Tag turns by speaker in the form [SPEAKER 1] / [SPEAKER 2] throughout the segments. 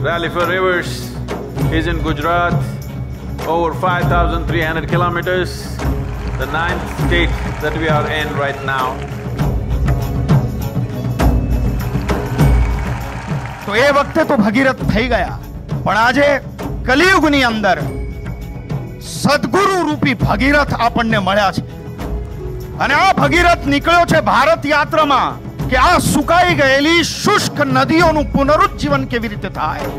[SPEAKER 1] Rally for Rivers is in Gujarat, over 5,300 kilometers, the 9th state that we are in right now.
[SPEAKER 2] તો એ વખતે તો ભગીરથ થઈ ગયા, પણ આજે કલિયુગની અંદર સદગુરુ રૂપી ભગીરથ આપણને મળ્યા છે. અને આ ભગીરથ નીકળ્યો છે ભારત યાત્રામાં કે આ સુકાઈ ગયેલી શુષ્ક નદીઓનું પુનરુಜ್જીવન કેવી રીતે થાય.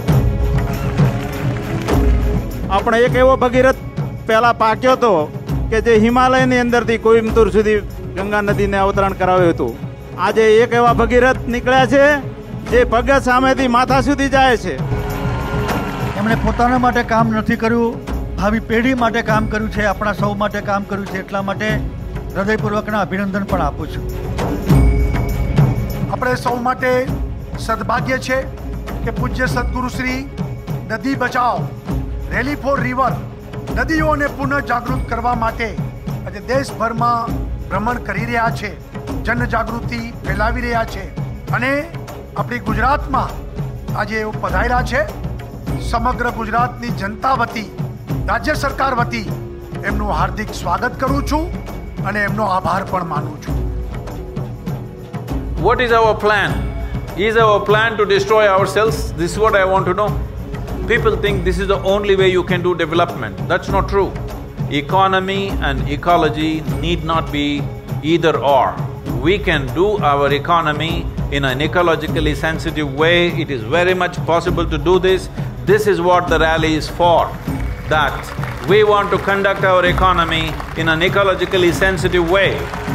[SPEAKER 3] આપણે એક એવો ભગીરથ પહેલા પાક્યો હતો કે જે હિમાલયની અંદરથી કોઈમ્બતુર સુધી ગંગા નદીને અવતરણ કરાવ્યું હતું. આજે એક એવા ભગીરથ નીકળ્યા છે જે પગ સામેથી માથા સુધી જાય છે.
[SPEAKER 4] એમણે પોતાના માટે કામ નથી કર્યું, ભાવિ પેઢી માટે કામ કર્યું છે, આપણા સૌ માટે કામ કર્યું છે. એટલા માટે હૃદયપૂર્વકના અભિનંદન પણ આપું છું.
[SPEAKER 5] આપણે સૌ માટે સદભાગ્ય છે કે પૂજ્ય સદગુરુ શ્રી નદી બચાવ રેલી ફોર રિવર નદીઓને પુનઃ જાગૃત કરવા માટે આજે દેશભરમાં ભ્રમણ કરી રહ્યા છે, જનજાગૃતિ ફેલાવી રહ્યા છે. અને આપણી ગુજરાતમાં આજે એવું પધાર્યા છે. સમગ્ર ગુજરાતની જનતા વતી, રાજ્ય સરકાર વતી એમનું હાર્દિક સ્વાગત કરું છું અને એમનો આભાર પણ માનું છું.
[SPEAKER 1] What is our plan? Is our plan to destroy ourselves? This is what I want to know. People think this is the only way you can do development. That's not true. Economy and ecology need not be either or. We can do our economy in an ecologically sensitive way. It is very much possible to do this. This is what the rally is for, that we want to conduct our economy in an ecologically sensitive way.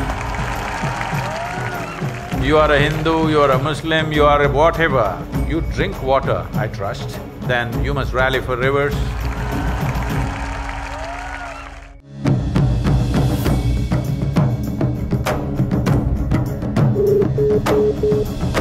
[SPEAKER 1] You are a Hindu, you are a Muslim, you are a whatever, you drink water, I trust, then you must rally for rivers.